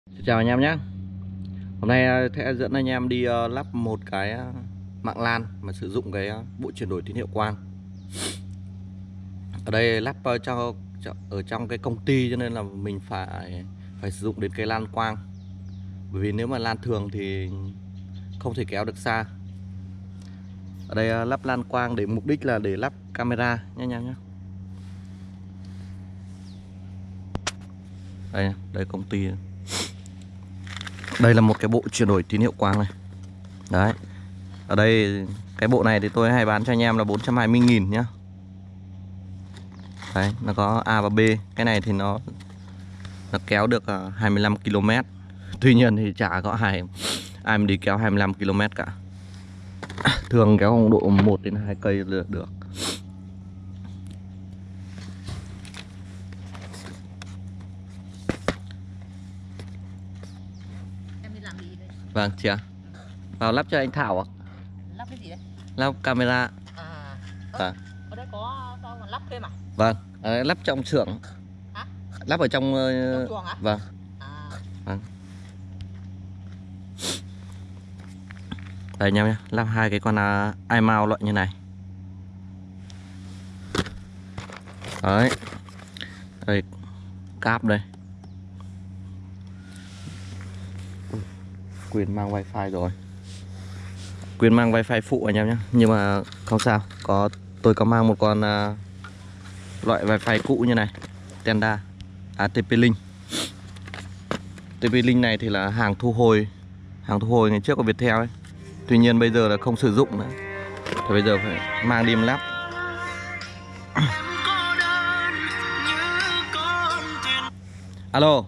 Xin chào anh em nhé. Hôm nay sẽ dẫn anh em đi lắp một cái mạng LAN mà sử dụng cái bộ chuyển đổi tín hiệu quang. Ở đây lắp ở trong cái công ty, cho nên là mình phải sử dụng đến cái LAN quang. Bởi vì nếu mà LAN thường thì không thể kéo được xa. Ở đây lắp LAN quang để mục đích là để lắp camera nhé anh em nhé. Đây công ty. Đây là một cái bộ chuyển đổi tín hiệu quang này. Đấy. Ở đây cái bộ này thì tôi hay bán cho anh em là 420.000 nhá. Đấy, nó có A và B. Cái này thì nó kéo được 25 km. Tuy nhiên thì chả có ai mà đi kéo 25 km cả. Thường kéo khoảng độ 1 đến 2 cây là được. Em đi làm gì đây? Vâng, chị ạ. Vào lắp cho anh Thảo ạ. Lắp cái gì đấy? Lắp camera. À, Vâng. ở đây có mà lắp thêm à? Vâng, lắp trong xưởng. Hả? Lắp ở trong chuồng hả? vâng. À. Vâng. Đây nha, lắp hai cái con iMount loại như này. Đấy. Đây, cáp đây. Quyền mang wifi rồi. Quyền mang wifi phụ anh em nhé. Nhưng mà không sao, tôi có mang một con loại wifi cũ như này, Tenda, TP-Link. TP-Link này thì là hàng thu hồi ngày trước của Viettel ấy. Tuy nhiên bây giờ là không sử dụng nữa, thì bây giờ phải mang đi lắp. Alo.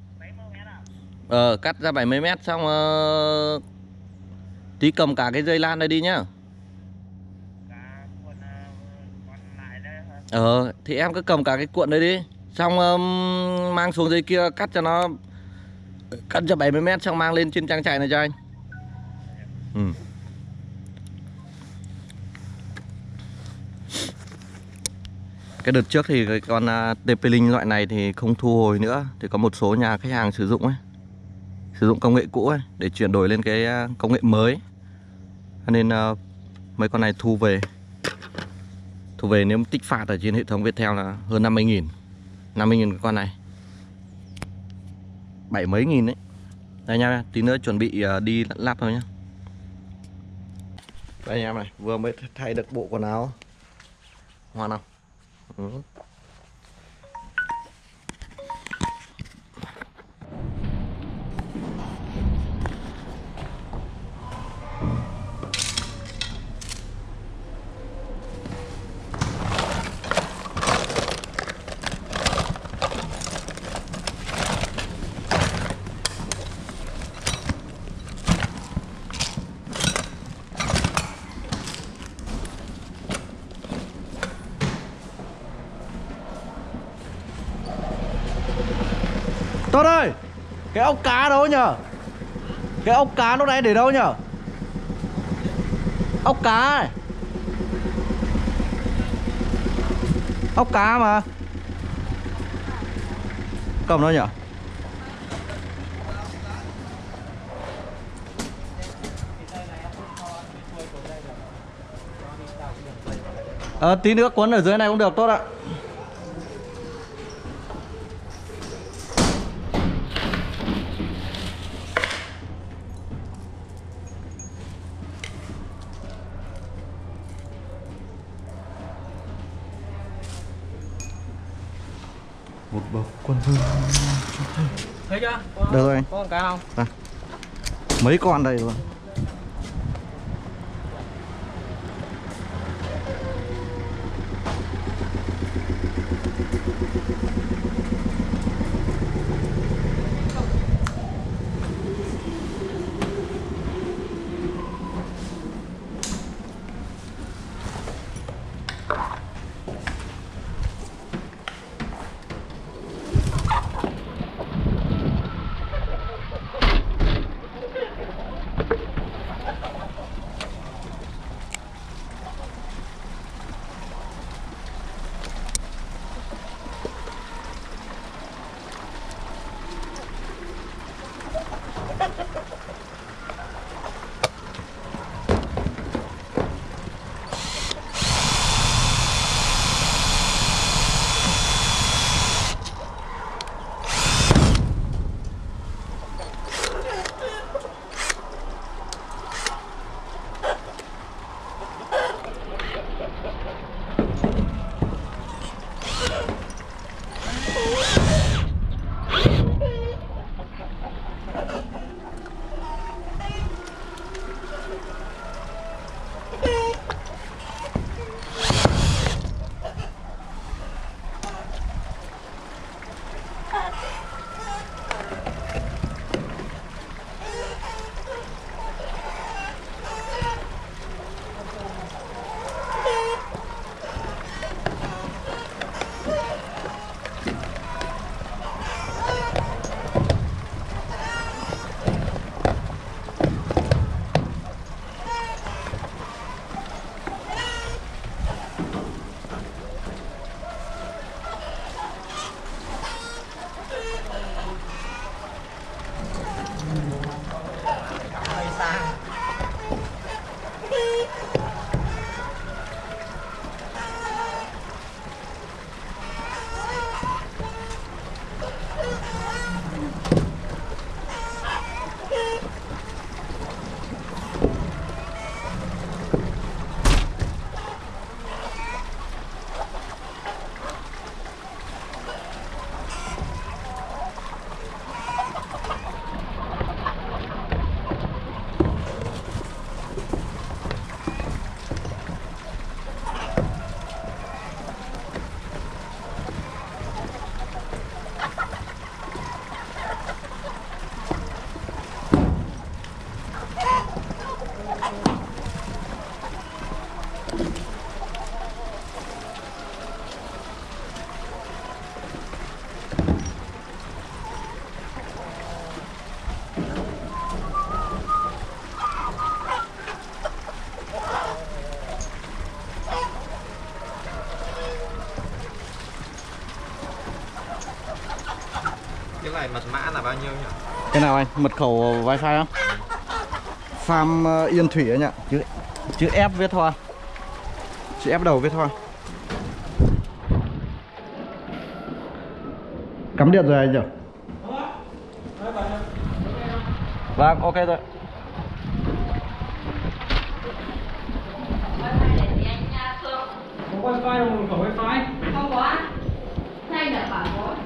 Cắt ra 70 mét xong tí cầm cả cái dây lan này đi nhá. Thì em cứ cầm cả cái cuộn đấy đi. Xong mang xuống dưới kia cắt cho 70 mét xong mang lên trên trang trại này cho anh. Cái đợt trước thì cái con TP-Link loại này thì không thu hồi nữa. Thì có một số nhà khách hàng sử dụng ấy, sử dụng công nghệ cũ ấy để chuyển đổi lên cái công nghệ mới. Cho nên mấy con này thu về nếu tích phạt ở trên hệ thống Viettel là hơn 50.000. 50.000 cái con này, 7 mấy nghìn đấy. Đây nha, tí nữa chuẩn bị đi lắp thôi nhá. Đây anh em này, vừa mới thay được bộ quần áo. Hoàn không? Tốt ơi, cái ốc cá đâu nhở? Cái ốc cá lúc nãy để đâu nhở? Ốc cá ấy. Ốc cá mà. Cầm đâu nhở? Tí nữa quấn ở dưới này cũng được, tốt ạ. Một bọc quân vương. Thấy chưa? Được rồi anh. Có con cá không? À, mấy con đây rồi. này mật mã là bao nhiêu nhỉ? Cái nào anh? Mật khẩu wifi không? Farm Yên Thủy anh ạ. Chữ F viết thôi. Chữ F đầu viết thôi. Cắm điện rồi anh nhỉ? Vâng, ok rồi. Có wifi không? Có wifi? Không có. Thay là bảo có.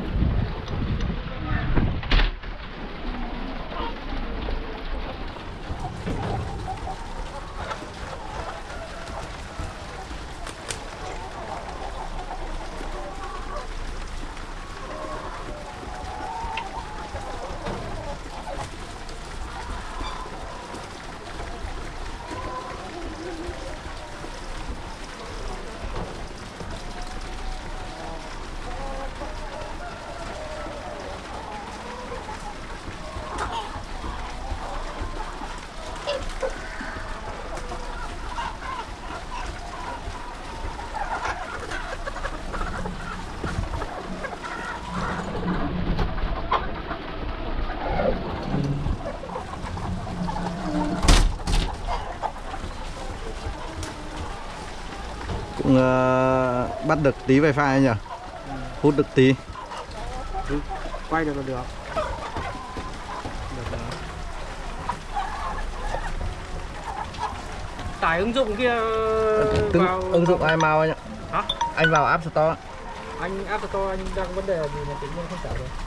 Cũng bắt được tí wifi anh nhỉ? Hút được tí. Quay được là được. Tải ứng dụng kia vào Ứng dụng iMao anh ạ. Hả? Anh vào App Store. Anh App Store anh đang vấn đề gì mà tự nhiên không tải được.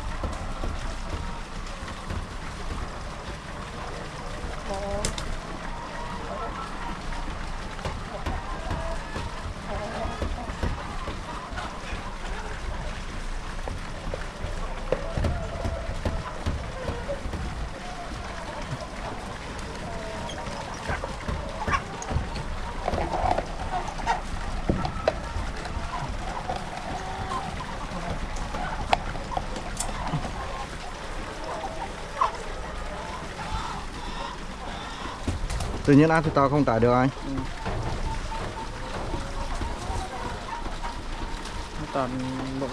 Tự nhiên App Store không tải được anh. Toàn lỗi.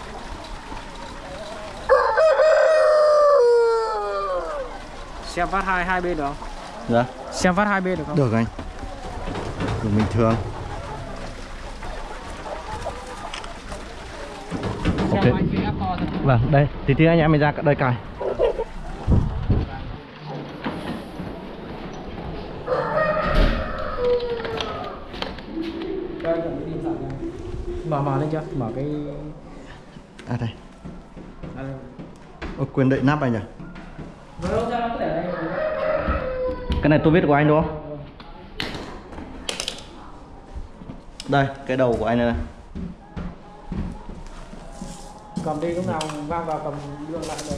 Xem phát hai bên được không? Dạ. Xem phát hai bên được không? Được anh. Được bình thường. Xem Ok. anh cái App Store thôi. Vâng, đây, tí anh em mình ra đây cài. Mở lên chưa? Mở cái À đây. à, đây. Ô, quên đậy nắp anh nhỉ? Đâu ra nó có để đây. Cái này tôi viết của anh đúng không? Đây, cái đầu của anh này này. Cầm đi lúc nào vang vào cầm đưa lại đây.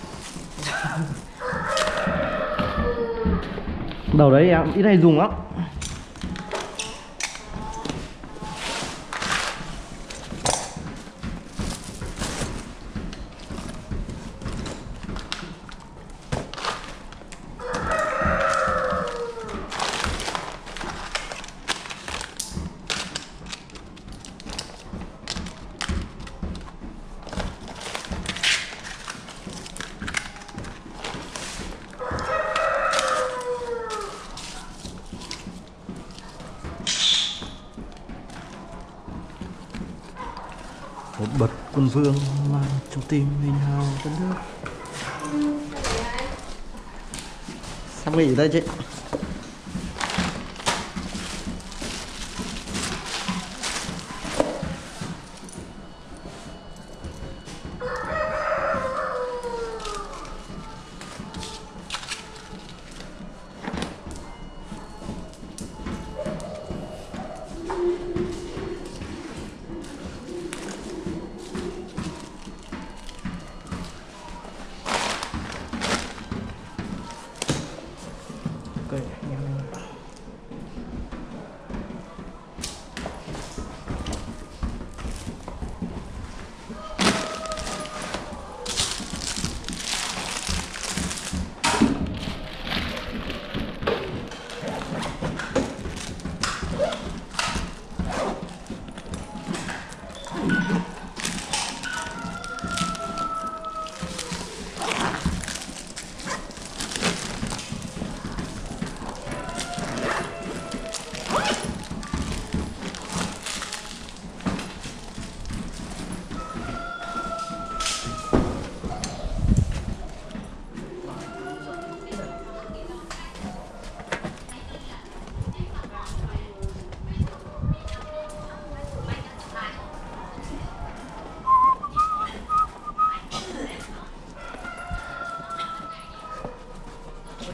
Đầu đấy em ít hay dùng lắm. Một bậc quân vương mang trong tim mình hào đất nước. Sắp nghỉ đây chị. Ok.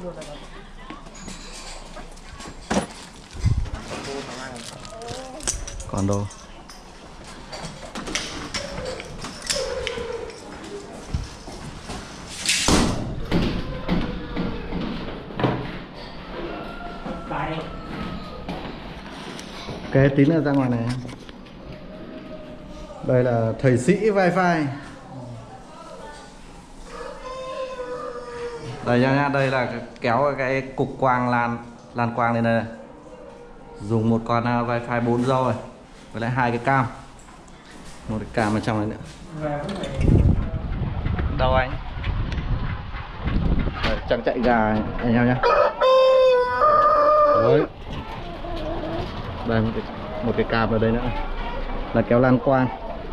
Còn đâu. Cái tí nữa ra ngoài này. Đây là thầy sĩ wifi. Đây nha, đây là kéo cái cục quang lan quang lên đây này. Dùng một con wifi 4 rồi với lại 2 cái cam. Một cái cam ở trong này nữa. Đâu anh? Đấy, chắc chạy gà anh em nhá. Đấy. Đây một cái cam ở đây nữa là kéo lan quang.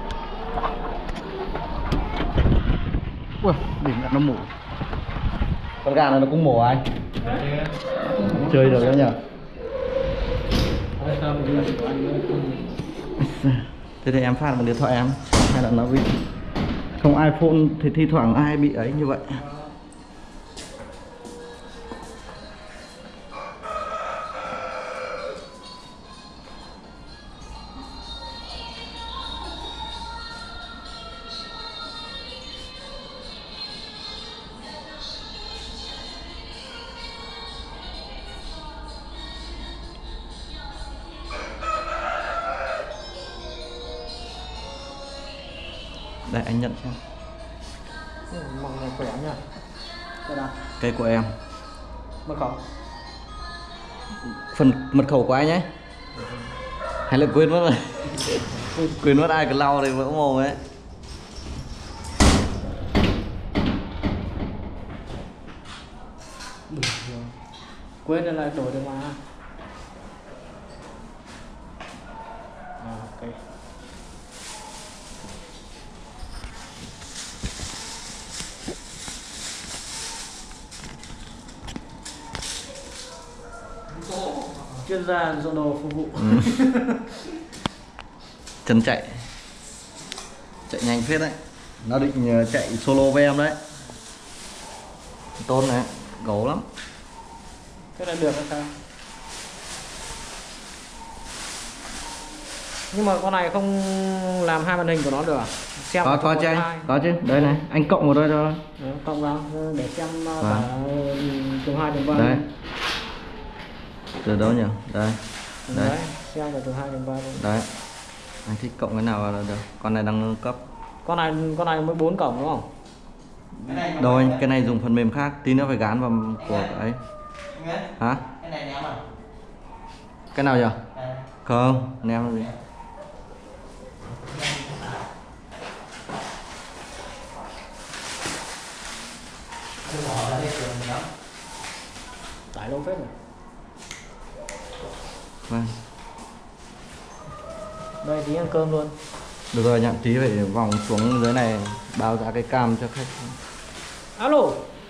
Ui, đỉnh nó mổ. Con gà này nó cũng mổ anh. Chơi được đó nhỉ. Thế thì em phát một điện thoại em hay là nó bị không iPhone thì thi thoảng ai bị ấy như vậy. Đây anh nhận xem. Mong này khỏe nhá. Đây nào. Cây của em. Mật khẩu. Phần mật khẩu của anh ấy. Hay là quên mất rồi. Quên mất ai cứ lau thì vỡ mồm ấy. Quên rồi lại đổi được mà. Ok. Chuyên gia dọn đồ phục vụ. Chân chạy nhanh phết đấy. Nó định chạy solo với em đấy. Tôn này gấu lắm. Thế là được hay sao? Nhưng mà con này không làm hai màn hình của nó được à? Xem có chứ anh, có chứ. Đây này, anh cộng vào đây thôi. Cộng vào để xem cả từ 2 đến 3. Đây. Từ đâu nhỉ? Đây. Đấy, xem từ 2 đến 3. Đấy. Anh thích cộng cái nào là được. Con này đang nâng cấp. Con này mới 4 cổng đúng không? Đâu anh, cái này dùng phần mềm khác, tí nữa phải gán vào của ấy. Hả? Cái này ném à? Cái nào nhỉ? Không, ném là gì? Tải lâu phết rồi. Vâng. Đây tí ăn cơm luôn. Được rồi, nhận tí phải vòng xuống dưới này báo giá cái cam cho khách. Alo.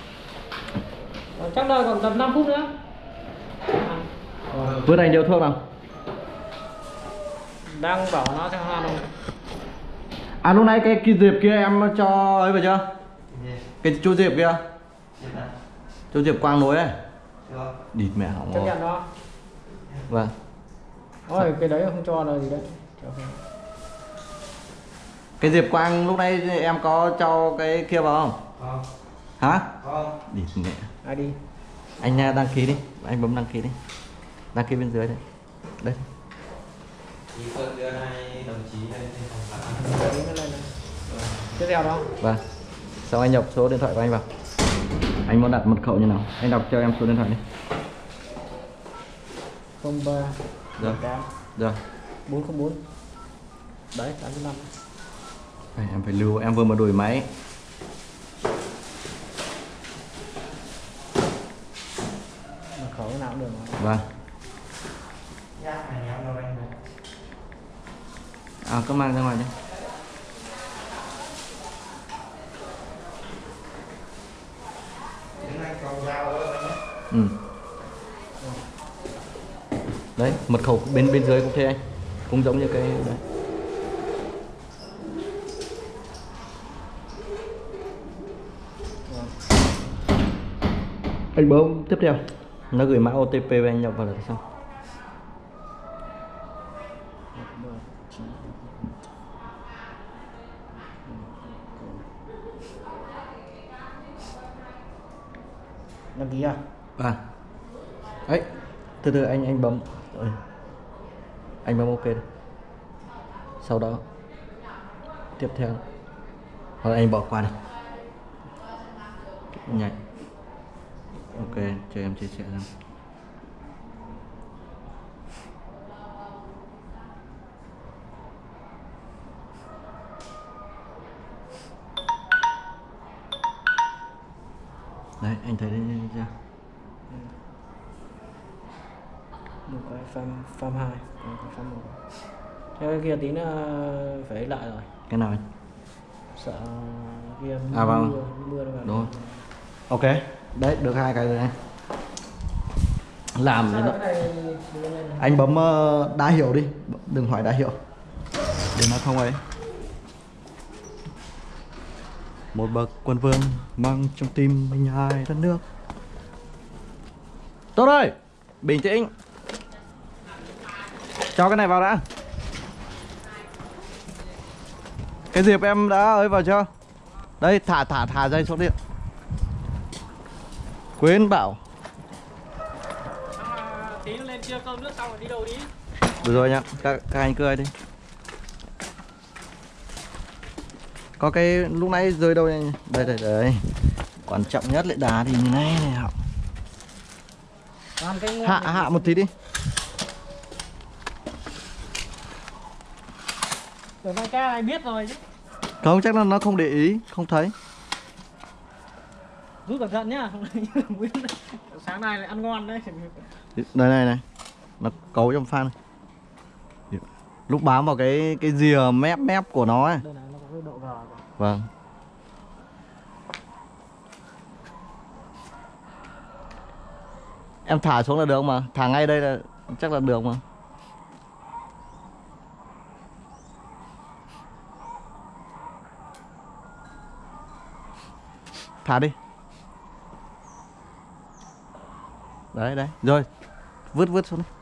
Chắc đợi còn tầm 5 phút nữa. Vứt anh điếu thuốc nào. Đang bảo nó theo hoa đâu. À lúc nãy cái diệp kia em cho ấy vào chưa? Cái chú diệp kia. Chú diệp quang nối ấy. Địt mẹ hỏng Chấp rồi. nhận đó. Vâng. Ôi cái đấy không cho là gì đấy. Cái diệp quang lúc nãy em có cho cái kia vào không? Không. Hả? Không. Địt mẹ. Ai đi. Anh đăng ký đi, anh bấm đăng ký đi. Đăng ký bên dưới đây. Đây. Thì Phượng đưa hai đồng chí lên phòng lạ. Tiếp theo đó. Vâng. Sau anh nhập số điện thoại của anh vào. Anh muốn đặt mật khẩu như nào? Anh đọc cho em số điện thoại đi. 03 Rồi. 8 Rồi. 404. Đấy, 85. Đây, em phải lưu, em vừa mới đổi máy. Mật khẩu nào cũng được mà. Vâng. Nhá, này ném đâu anh này. À, cứ mang ra ngoài đi. Đứng anh còn dao nữa anh nhé. Ừ. Đấy, mật khẩu bên dưới cũng thế anh. Cũng giống như cái đấy. Anh bấm tiếp theo. Nó gửi mã OTP về anh nhập vào là xong. Đăng ký à? À. Ấy, từ từ anh bấm. Rồi. Anh bấm OK đây. Sau đó tiếp theo. Hoặc là anh bỏ qua này. Nhảy. OK, cho em chia sẻ ra. Đấy, anh thấy đấy chưa? Một cái farm 2, một cái farm 1. Theo cái kia tí nữa phải lại rồi. Cái nào anh? Sợ kia À vâng. mưa nó vào. Đúng rồi. OK, đấy được 2 cái rồi này. Làm Sao nó. cái này Anh bấm đá hiệu đi, đừng hỏi đá hiệu để nó không ấy. Một bậc quân vương mang trong tim mình hai đất nước. Tốt ơi, bình tĩnh. Cho cái này vào đã. Cái diệp em đã ấy vào chưa? Đây, thả dây xuống điện. Quên bảo. tí nó lên chưa cơm nước xong rồi đi đâu đi. Được rồi nhá, các anh cứ ấy đi. Có cái lúc nãy rơi đâu đây? Đây. Quan trọng nhất lại đá thì như này này Hậu. Hạ một tí đi. Rồi mai ca này biết rồi chứ. Không, chắc là nó không để ý, không thấy. Rút cẩn thận nhá. Sáng nay lại ăn ngon đấy. Này. Nó cấu trong phan này. Lúc bám vào cái rìa mép của nó ấy. Đây này, nó có cái độ gờ. Vâng. Em thả xuống là được mà, thả ngay đây là chắc là được mà. Thả đi. Đấy, rồi. Vứt xuống đi.